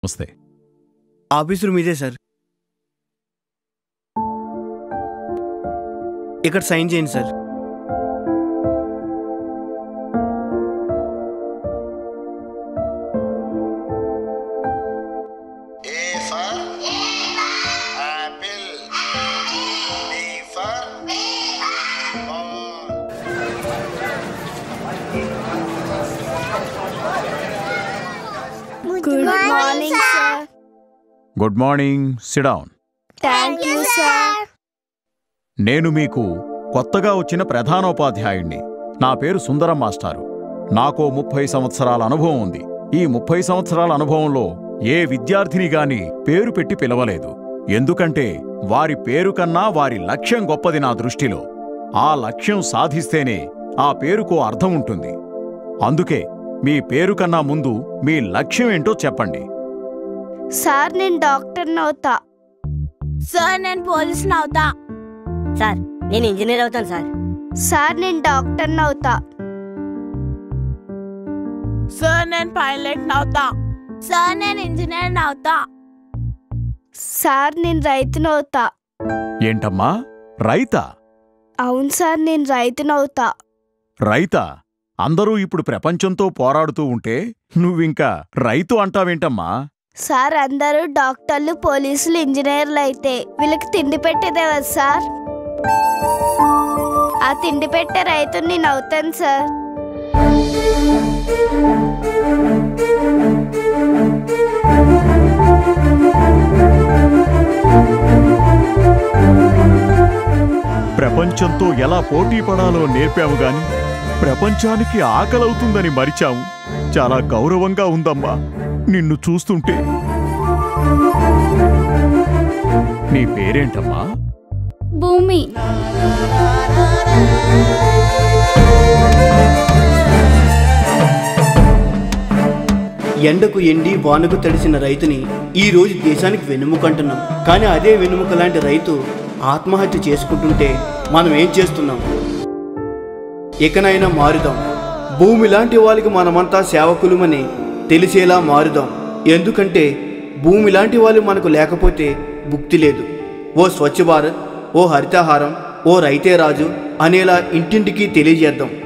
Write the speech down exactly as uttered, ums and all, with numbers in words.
వస్తే office room ఇదే sir. ఇక్కడ సైన్ చేయండి sir. Good morning, sir. Good morning. Sit down. Thank you, sir. నేను మీకు కొత్తగా వచ్చిన ప్రధానోపాధ్యాయుణ్ణి. నా పేరు సుందరం మాస్టారు. నాకో ముప్పై సంవత్సరాల అనుభవం ఉంది. ఈ ముప్పై సంవత్సరాల అనుభవంలో ఏ విద్యార్థిని గాని పేరు పెట్టి పిలవలేదు. ఎందుకంటే వారి పేరు కన్నా వారి లక్ష్యం గొప్పది నా దృష్టిలో. ఆ లక్ష్యం సాధిస్తేనే ఆ పేరుకో అర్థం ఉంటుంది. అందుకే మీ పేరు కన్నా ముందు మీ లక్ష్యం ఏంటో చెప్పండి. సార్ నేను డాక్టర్ని అవుతా. సార్ నేను పోలీసుని అవుతా. సార్ నేను ఇంజనీర్ అవుతాను సార్. సార్ నేను డాక్టర్ని అవుతా. సార్ నేను పైలట్ని అవుతా. సార్ నేను ఇంజనీర్ని అవుతా. సార్ నేను రైతుని అవుతా. ఏంటమ్మా, రైతా? అవును సార్, నేను రైతుని అవుతా. రైతా? అందరూ ఇప్పుడు ప్రపంచంతో పోరాడుతూ ఉంటే నువ్వింకా రైతు అంటావేంటమ్మా? సార్ అందరూ డాక్టర్లు, పోలీసులు, ఇంజనీర్లు అయితే వీళ్ళకి తిండి పెట్టేదేవా సార్? ఆ తిండి పెట్టే రైతుని నేను అవుతాను సార్. ప్రపంచంతో ఎలా పోటీ పడాలో నేర్పాము గాని ప్రపంచానికి ఆకలవుతుందని మరిచాము. చాలా గౌరవంగా ఉందమ్మా నిన్ను చూస్తుంటే. నీ పేరేంటమ్మా? భూమి. ఎండకు ఎండి వానకు తడిసిన రైతుని ఈ రోజు దేశానికి వెన్నెముకంటున్నాం. కానీ అదే వెన్నెముక లాంటి రైతు ఆత్మహత్య చేసుకుంటుంటే మనం ఏం చేస్తున్నాం? ఇకనైనా మారుదాం. భూమి లాంటి వాళ్ళకి మనమంతా సేవకులమని తెలిసేలా మారుదాం. ఎందుకంటే భూమి లాంటి వాళ్ళు మనకు లేకపోతే భుక్తి లేదు. ఓ స్వచ్ఛ భారత్, ఓ హరితహారం, ఓ రైతే రాజు అనేలా ఇంటింటికి తెలియజేద్దాం.